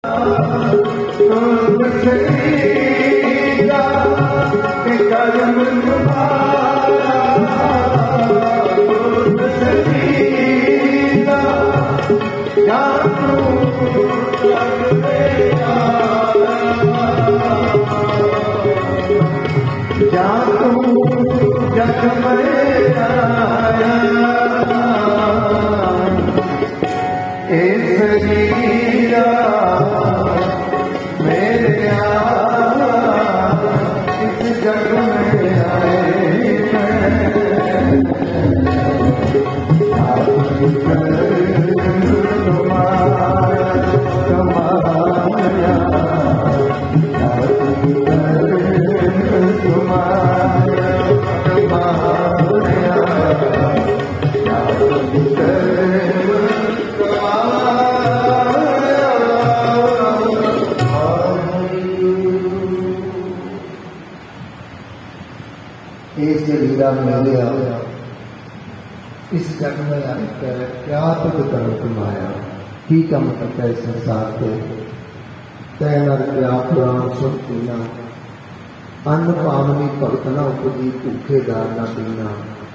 इस जन्म में आकर क्या तुझ कर्म कमाया, की कम करता है संसार के। तय नर क्या पुराण सुन पीना, अन्न पावनी भगत न उपजी, भूखे दार न पीना।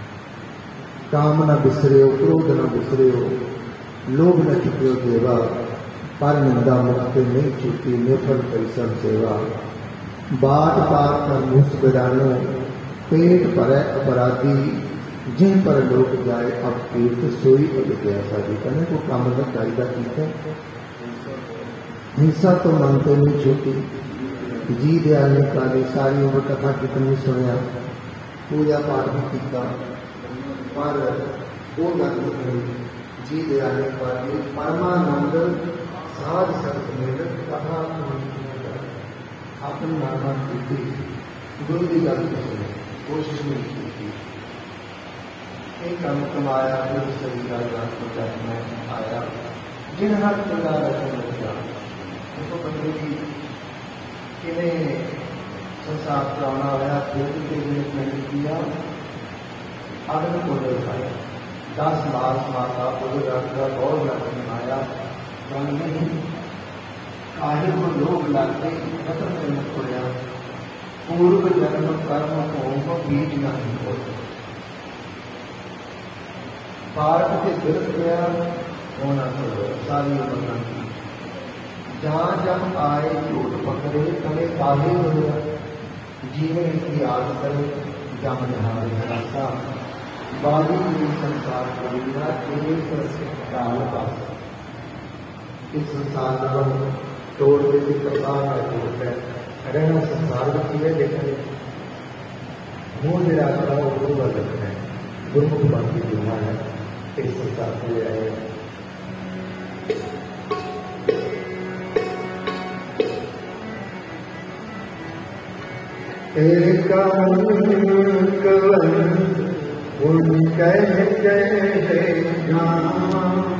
काम न बिसरियो, क्रोध न बिसरियो, लोभ न चुकियो देवा। पर निंदा मुक्ति नहीं चुकी, निर्फल परिश्रम सेवा। बाट पार कर मुस्त बिरानो, पेट भरे अपराधी। जिन पर लोग जाए अब तीर्थ, सोई पद गया साधी। कहने को काम न चाहिए ठीक है। हिंसा तो मानते नहीं छूटी, जी दयाल ने काली। सारी उम्र कथा कितनी सुनिया, पूजा पाठ भी किया, पर वो गल नहीं। जी दयाल ने काली परमानंद साध संत मेल कथा अपनी नामा की गुरु की गल सुनी, कोशिश नहीं की। एक काम कमाया, फिर शरीर जन्म में आया। जिन हर प्रकार रचा उसको पत्नी की किन्हें संसार चलाना आया, फिर नहीं किया। अग्नि को दिखाया, 10 मास माता को रखकर बहुत रखने आया। नहीं काहे को लोग लगते खत्म करने खोया। पूर्व जन्म कर्म को बीज नहीं हो। पार्ट के गिरत गया होना करो, सारी उम्र की। जहाँ जब आए झूठ पकड़े, कभी काहे हो। जीवन की आग करे, जम जहां रास्ता। बाली की संसार करेगा, काल पास। इस संसार को तोड़ देती प्रकार का तोड़ है। रहना संसार में किए, लेकिन वो निराशा वो गुरु अलग है। गुरुमुख बाकी दुनिया है, इस संसार को ले आए। एक उन कह